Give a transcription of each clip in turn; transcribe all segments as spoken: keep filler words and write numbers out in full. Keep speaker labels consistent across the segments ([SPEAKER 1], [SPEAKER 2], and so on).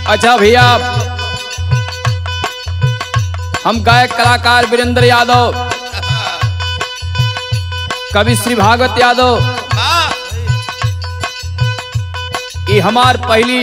[SPEAKER 1] अच्छा भैया, हम गायक कलाकार वीरेंद्र यादव, कवि श्री भागवत यादव, ये हमार पहली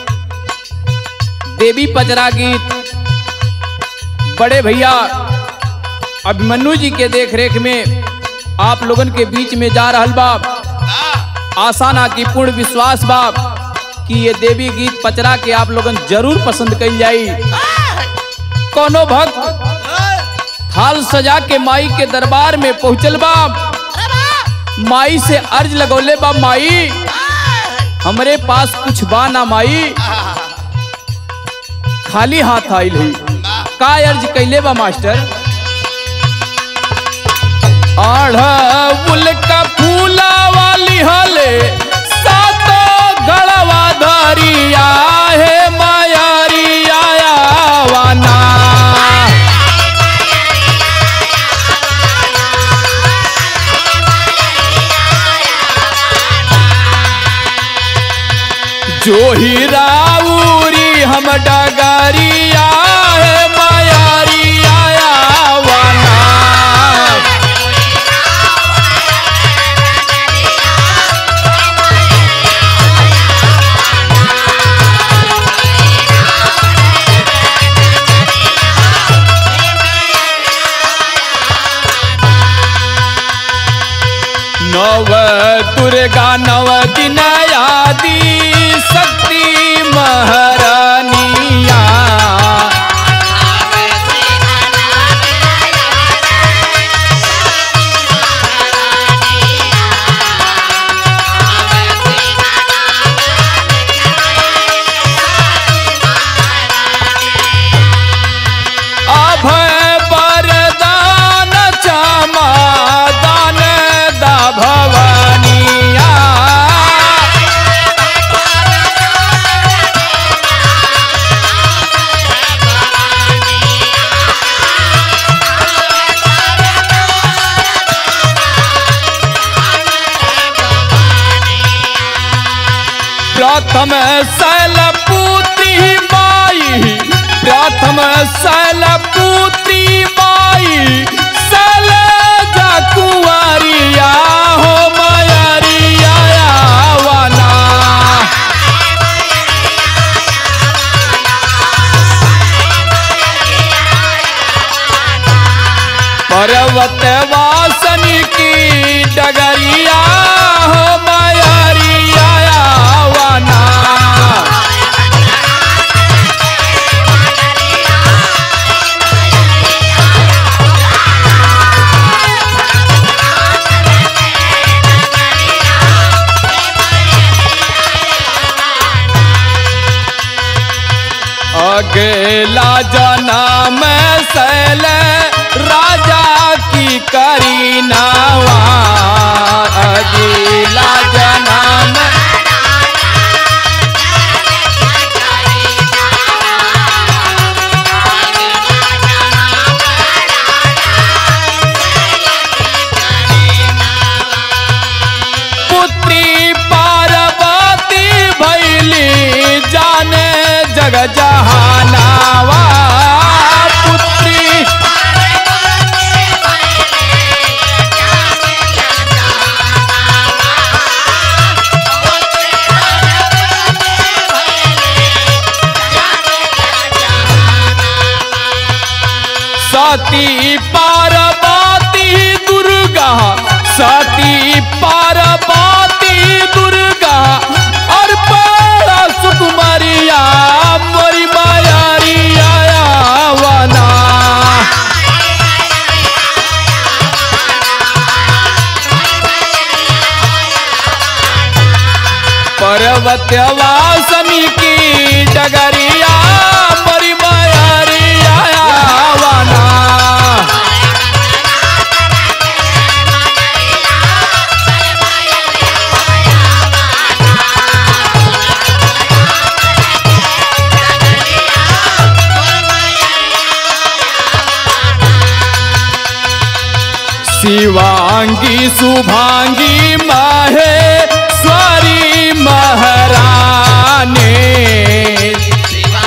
[SPEAKER 1] देवी पचरा गीत बड़े भैया अभिमन्यु जी के देख रेख में आप लोगन के बीच में जा रहल बा। आशा ना की पूर्ण विश्वास बा कि ये देवी गीत पचरा के आप लोगन जरूर पसंद कई जाई। कोनो भक्त थाल सजा के माई के दरबार में पहुंचल बा, माई से अर्ज लगौले बा, माई हमरे पास कुछ बा ना माई, खाली हाथ आइल है। का अर्ज कैले बा मास्टर? अढ़उल का फूला वाली हले सातो गढ़वा धरिया है मायारिया वाना, जो ही राउरी हम डगरिया है मायारिया वाना, नव दुर्गा नव दिन आदि शक्ति महारानिया, अभय वरदान चमदान दा भवानिया, प्रथम शैलपुत्री माई, प्रथम शैलपुत्री माई, शैलजा कुंवरिया हो मायारिया वाना, पर्वत वासनी की डगरिया हो मायारिया वाना, अगला जन्म शैल राजा की करीनावा, अगला जन्म पुत्री पार्वती भैली जाने जग जहानावा, पुत्री सती पार्वती दुर्गा, सती पार्वती दुर्गा और बड़ा सुकुमारिया मोरी मायारिया वाना, पर्वत वासनी की डगरिया मोरी मायारिया वाना, शिवांगी शुभांगी महेश्वरी महारानी,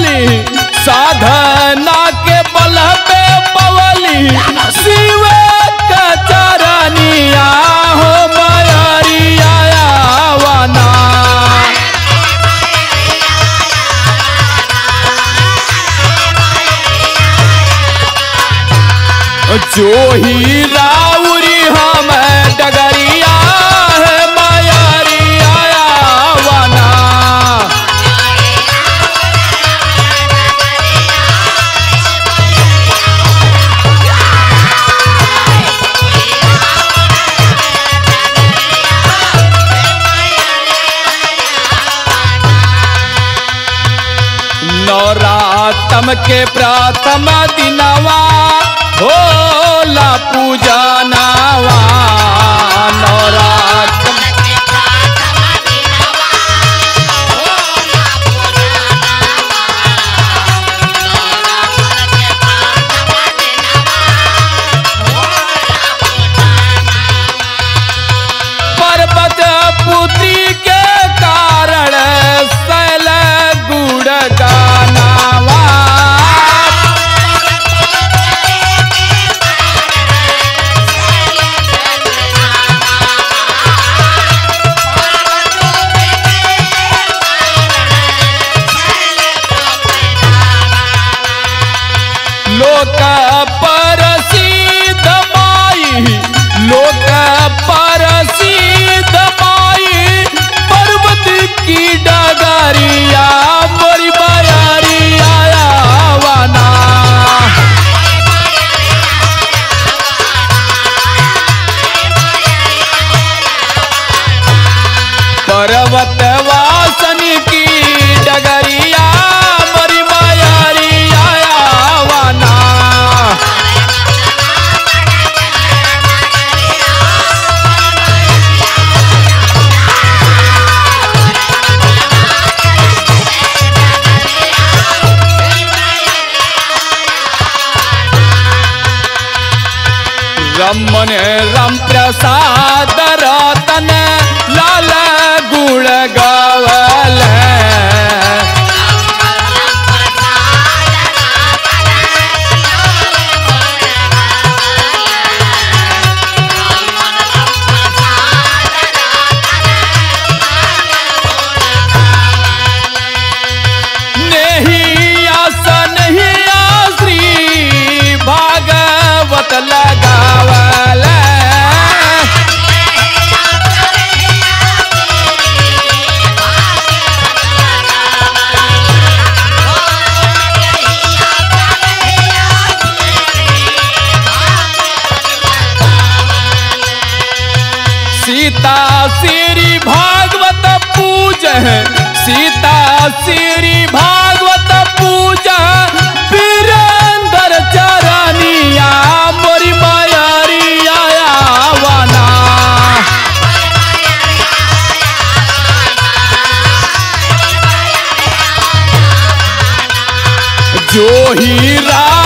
[SPEAKER 1] पवली साधना के बल पे पवली शिव का चरनिया हो मयरिया वना। जो ही राउरी हम डगरिया है मयरिया वना। नवरात्रम के प्रथम दिनवा होला पूजा नवा। नवरात्र पर्वत पुत्री के कारण शैल गुड़ गानावा। लोक प्रसिद्ध माई लोक प्रसिद्ध माई पर्वत की डगरिया मोरी मयरिया वना। पर्वत वासन की डगरिया मोरी मयरिया वना। रमन रम प्रसाद रतन लाल गुण गावल। नहीं आसन ही श्री भागवत लगावल। सीता श्री भागवत पूज सीता श्री भागवत पूजा वीरेंद्र चरनिया मोरी मयरिया वना। जो ही रा